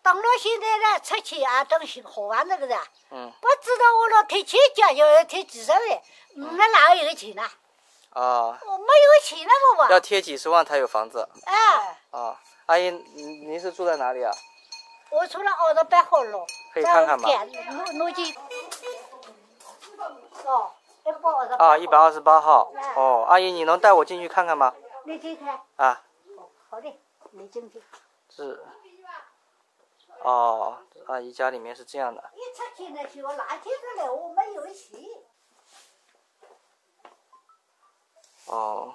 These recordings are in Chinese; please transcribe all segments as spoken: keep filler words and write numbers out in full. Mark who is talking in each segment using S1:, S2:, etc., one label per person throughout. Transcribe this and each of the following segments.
S1: 等了现在呢，出去啊，等新喝饭那个人，
S2: 嗯，
S1: 不知道我了贴钱家就要贴几十万，嗯，那哪有钱呢？
S2: 啊，
S1: 我没有钱了，我吧。
S2: 要贴几十万才有房子。
S1: 哎，
S2: 啊，阿姨，您您是住在哪里啊？
S1: 我除了二十八号了，
S2: 可以看看吗？
S1: 弄弄进。哦，一百二十。
S2: 啊，一百二十八号。哦，阿姨，你能带我进去看看吗？
S1: 你进看。
S2: 啊。
S1: 好的，你进去。
S2: 是。哦，阿姨家里面是这样的。
S1: 一出去呢，就拿起出来，我没有钱。
S2: 哦。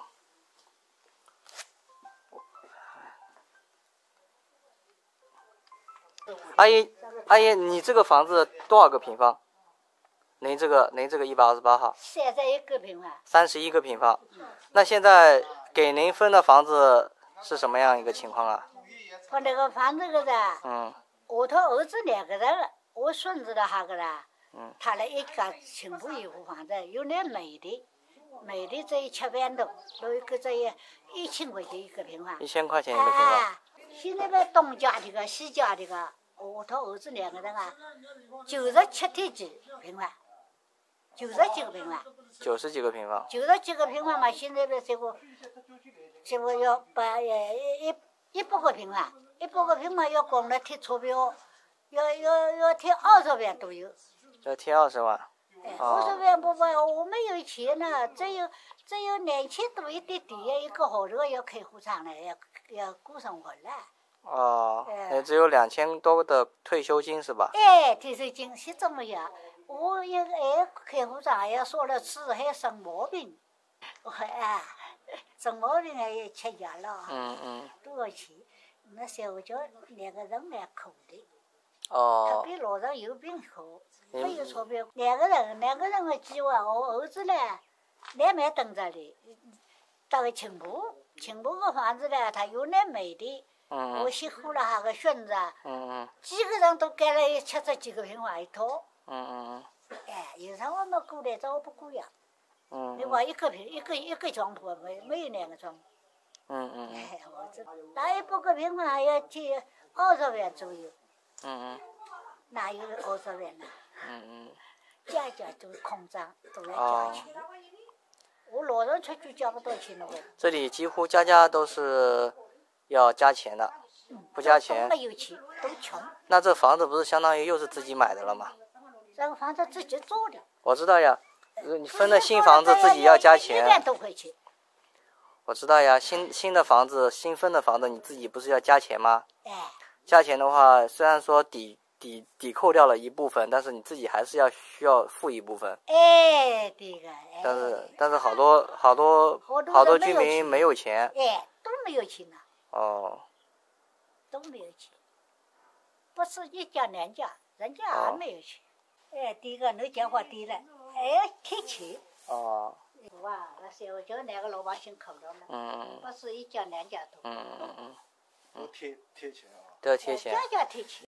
S2: 阿姨，阿姨，你这个房子多少个平方？您这个，您这个一百二十八号。
S1: 三十一个平方。
S2: 三十一个平方。那现在给您分的房子是什么样一个情况啊？
S1: 我那个房子个噻。
S2: 嗯。
S1: 我他儿子两个人，我孙子的哈个啦。
S2: 嗯。
S1: 他那一家全部一户房子，有那美的，美的这一七万多，有一个这一一千块钱一个平方。
S2: 一千块钱一个平方。
S1: 啊，现在的东家的个西家的个，我他儿子两个人啊，九十七点几平方，九十几个平方。
S2: 九十几个平方。
S1: 九十几个平方嘛，现在的这个，这个要把呃一一百个平方，一百个平方要光了贴钞票，要要要贴二十万都有。
S2: 要贴二十万。
S1: 二十万不不，我没有钱呢，只有只有两千多一点点，一个号头要开火厂了，要要过生活了。
S2: 哦，也只有两千多的退休金是吧？
S1: 哎，退休金是这么样，我也哎开火厂还要烧了吃，还要生毛病，我还啊，生毛病还要吃药了。
S2: 嗯嗯。
S1: 多少钱？那时候叫两个人来苦的。
S2: 哦。
S1: 他比老人有病苦，没有钞票。两个人，两个人的计划，我儿子呢，两买等着的，到个青浦，青浦个房子呢，他有那美的。
S2: 嗯。
S1: 我媳妇了哈个孙子。
S2: 嗯嗯。
S1: 几个人都盖了七十几个平方一套。
S2: 嗯嗯
S1: 嗯。哎，有时候我们过来找不过呀。
S2: 嗯。
S1: 你话一个平一个一个床铺没没有两个床。
S2: 嗯嗯嗯。
S1: 哎，我这那一百个平方还要贴二十万左右。
S2: 嗯嗯。
S1: 哪有二十万呢？
S2: 嗯嗯。
S1: 家家都空张，都要交钱。哦、我老人出去交不到钱了。
S2: 这里几乎家家都是要加钱的，
S1: 嗯、
S2: 不加钱
S1: 都没有钱，都穷。
S2: 那这房子不是相当于又是自己买的了吗？
S1: 这个房子自己做的。
S2: 我知道呀，你分的新房子自己要加钱。
S1: 一万多块钱。
S2: 我知道呀，新新的房子，新分的房子，你自己不是要加钱吗？
S1: 哎。
S2: 加钱的话，虽然说抵抵抵扣掉了一部分，但是你自己还是要需要付一部分。
S1: 哎，对个。哎、
S2: 但是但是好多好多好多居民没有钱。
S1: 哎，都没有钱呐。
S2: 哦。
S1: 都没有钱，不是一家两家，人家也没有钱。哦、哎，第一个你讲话对了，哎，贴钱。
S2: 哦。
S1: 哇，那时候叫哪个老百姓口了呢？
S2: 嗯。
S1: 不是一家两家都。
S2: 嗯嗯嗯。
S3: 都贴贴钱啊。
S2: 都要贴钱。
S1: 家家贴钱。